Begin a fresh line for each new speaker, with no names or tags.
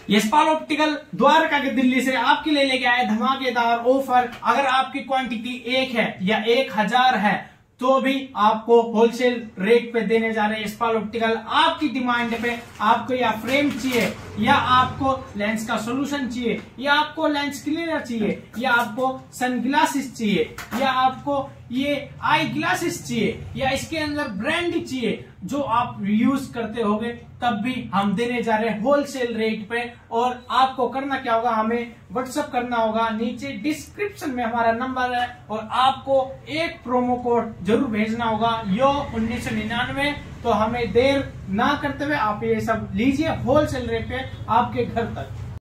Yashpal optical Dwarka के दिल्ली से आपके लिए लेके आए धमाकेदार ऑफर। अगर आपकी क्वांटिटी 1 है या 1000 है तो भी आपको होलसेल रेट पे देने जा रहे हैं यशपाल ऑप्टिकल। आपकी डिमांड पे आपको या फ्रेम चाहिए या आपको लेंस का सोल्यूशन चाहिए या आपको लेंस क्लीनर चाहिए या आपको सनग्लासेस चाहिए या आपको ये आई ग्लासेस चाहिए या इसके अंदर ब्रांड चाहिए जो आप यूज करते होगे, तब भी हम देने जा रहे हैं होलसेल रेट पे। और आपको करना क्या होगा, हमें व्हाट्सएप करना होगा, नीचे डिस्क्रिप्शन में हमारा नंबर है और आपको एक प्रोमो कोड जरूर भेजना होगा यो 1999। तो हमें देर ना करते हुए आप ये सब लीजिए होलसेल रेट पे आपके घर तक।